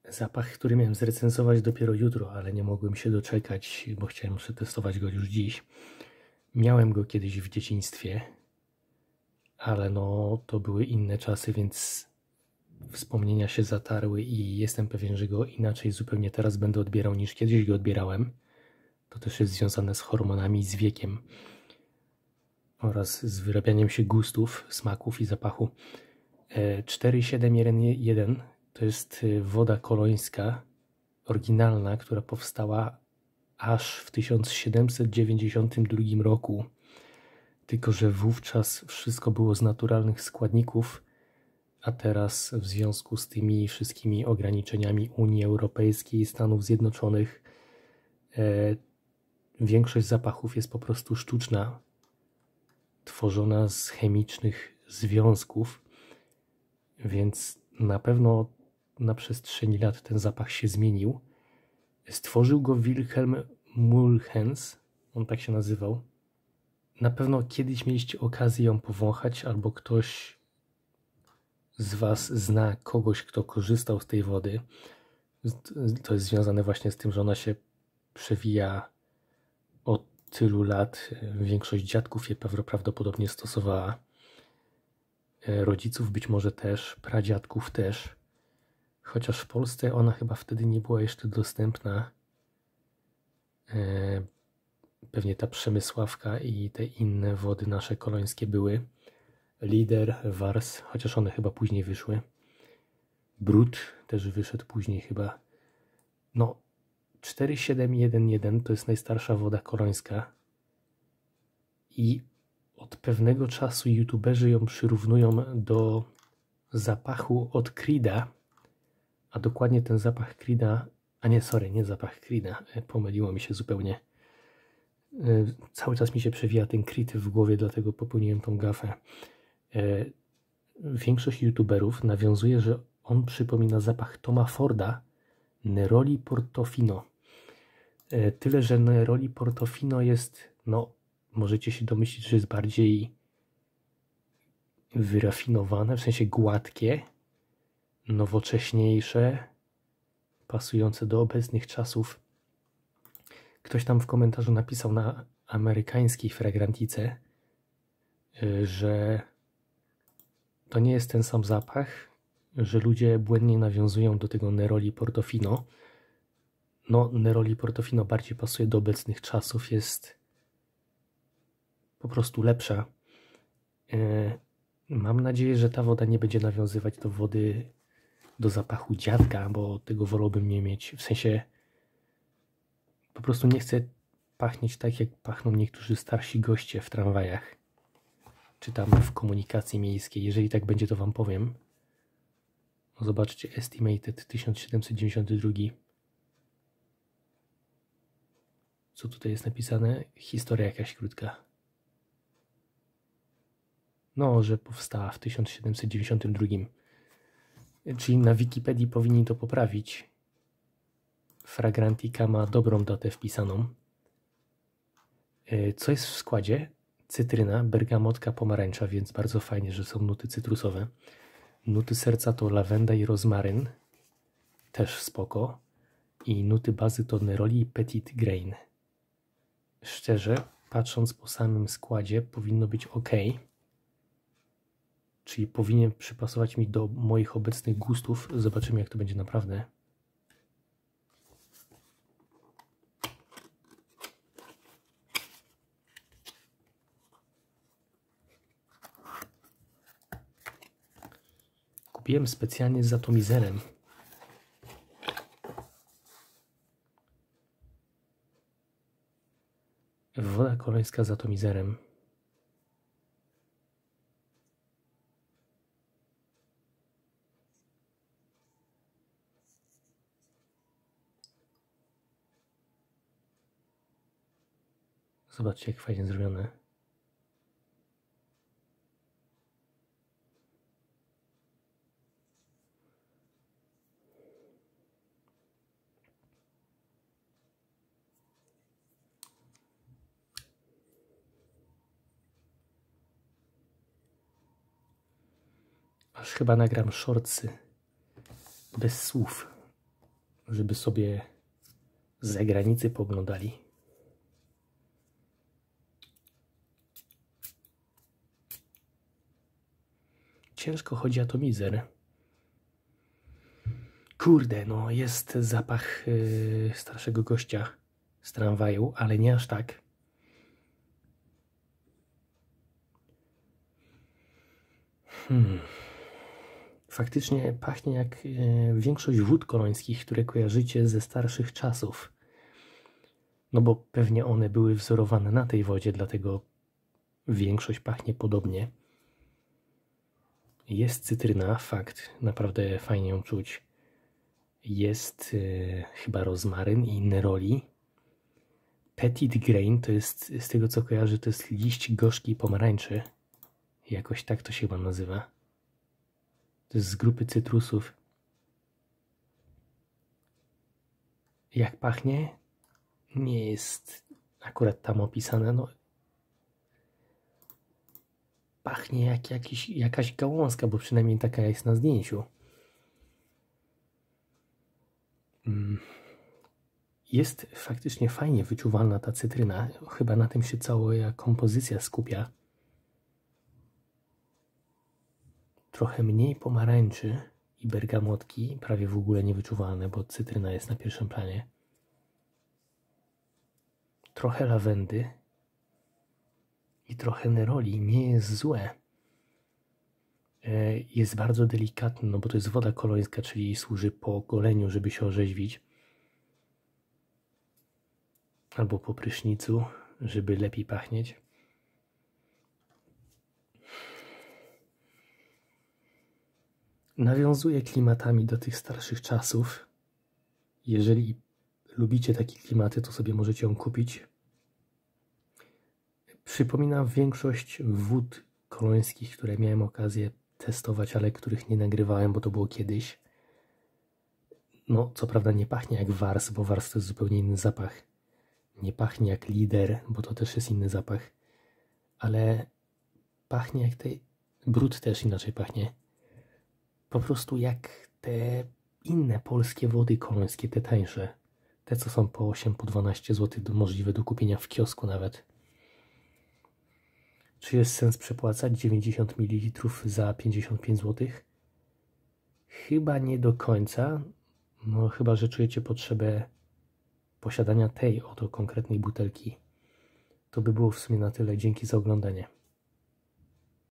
Zapach, który miałem zrecenzować dopiero jutro, ale nie mogłem się doczekać, bo chciałem przetestować go już dziś. Miałem go kiedyś w dzieciństwie, ale no to były inne czasy, więc wspomnienia się zatarły i jestem pewien, że go inaczej zupełnie teraz będę odbierał niż kiedyś go odbierałem. To też jest związane z hormonami, z wiekiem oraz z wyrabianiem się gustów, smaków i zapachu. 4711 to jest woda kolońska oryginalna, która powstała aż w 1792 roku. Tylko że wówczas wszystko było z naturalnych składników, a teraz w związku z tymi wszystkimi ograniczeniami Unii Europejskiej i Stanów Zjednoczonych większość zapachów jest po prostu sztuczna, tworzona z chemicznych związków, więc na pewno na przestrzeni lat ten zapach się zmienił. Stworzył go Wilhelm Mulhens, on tak się nazywał. Na pewno kiedyś mieliście okazję ją powąchać, albo ktoś z Was zna kogoś, kto korzystał z tej wody. To jest związane właśnie z tym, że ona się przewija od tylu lat. Większość dziadków je prawdopodobnie stosowała. Rodziców być może też, pradziadków też. Chociaż w Polsce ona chyba wtedy nie była jeszcze dostępna. Pewnie ta Przemysławka i te inne wody nasze kolońskie były. Lider, Wars, chociaż one chyba później wyszły. Brut też wyszedł później chyba. No, 4711 to jest najstarsza woda kolońska i od pewnego czasu youtuberzy ją przyrównują do zapachu od Creeda, a dokładnie ten zapach Creeda, nie zapach Creeda, pomyliło mi się zupełnie. Cały czas mi się przewija ten Creed w głowie, dlatego popełniłem tą gafę. Większość youtuberów nawiązuje, że on przypomina zapach Toma Forda, Neroli Portofino. Tyle, że Neroli Portofino jest, no, możecie się domyślić, że jest bardziej wyrafinowane, w sensie gładkie, nowocześniejsze, pasujące do obecnych czasów. Ktoś tam w komentarzu napisał na amerykańskiej fragrantice, że to nie jest ten sam zapach, że ludzie błędnie nawiązują do tego Neroli Portofino. No, Neroli Portofino bardziej pasuje do obecnych czasów, jest po prostu lepsza. Mam nadzieję, że ta woda nie będzie nawiązywać do wody, do zapachu dziadka, bo tego wolałbym nie mieć. W sensie po prostu nie chcę pachnieć tak, jak pachną niektórzy starsi goście w tramwajach, czy tam w komunikacji miejskiej. Jeżeli tak będzie, to Wam powiem. Zobaczcie, Estimated 1792. Co tutaj jest napisane? Historia jakaś krótka. No, że powstała w 1792. Czyli na Wikipedii powinni to poprawić. Fragrantica ma dobrą datę wpisaną. Co jest w składzie? Cytryna, bergamotka, pomarańcza, więc bardzo fajnie, że są nuty cytrusowe. Nuty serca to lawenda i rozmaryn. Też spoko. I nuty bazy to neroli i petit grain. Szczerze, patrząc po samym składzie, powinno być ok. Czyli powinien przypasować mi do moich obecnych gustów. Zobaczymy, jak to będzie naprawdę. Kupiłem specjalnie z atomizerem. Woda kolońska z atomizerem. Zobaczcie, jak fajnie zrobione. Aż chyba nagram shortsy bez słów. żeby sobie z zagranicy poglądali. Ciężko chodzi atomizer. Kurde, no jest zapach starszego gościa z tramwaju, ale nie aż tak. Faktycznie pachnie jak większość wód kolońskich, które kojarzycie ze starszych czasów. No bo pewnie one były wzorowane na tej wodzie, dlatego większość pachnie podobnie. Jest cytryna, fakt, naprawdę fajnie ją czuć. Jest chyba rozmaryn i neroli. Petit grain to jest, z tego co kojarzę, to jest liść gorzkiej pomarańczy. Jakoś tak to się chyba nazywa. To jest z grupy cytrusów. Jak pachnie? Nie jest akurat tam opisane. No, pachnie jak jakaś gałązka, bo przynajmniej taka jest na zdjęciu. Jest faktycznie fajnie wyczuwalna ta cytryna. Chyba na tym się cała kompozycja skupia. Trochę mniej pomarańczy i bergamotki, prawie w ogóle niewyczuwalne, bo cytryna jest na pierwszym planie. Trochę lawendy i trochę neroli. Nie jest złe. Jest bardzo delikatny, no bo to jest woda kolońska, czyli służy po goleniu, żeby się orzeźwić. Albo po prysznicu, żeby lepiej pachnieć. Nawiązuje klimatami do tych starszych czasów. Jeżeli lubicie takie klimaty, to sobie możecie ją kupić. Przypominam większość wód kolońskich, które miałem okazję testować, ale których nie nagrywałem, bo to było kiedyś. No, co prawda nie pachnie jak Wars, bo Wars to jest zupełnie inny zapach. Nie pachnie jak Lider, bo to też jest inny zapach. Ale pachnie jak Brud też inaczej pachnie. Po prostu jak te inne polskie wody kolońskie, te tańsze. Te, co są po 8, po 12 zł, możliwe do kupienia w kiosku nawet. Czy jest sens przepłacać 90 ml za 55 zł? Chyba nie do końca. No chyba, że czujecie potrzebę posiadania tej oto konkretnej butelki. To by było w sumie na tyle. Dzięki za oglądanie.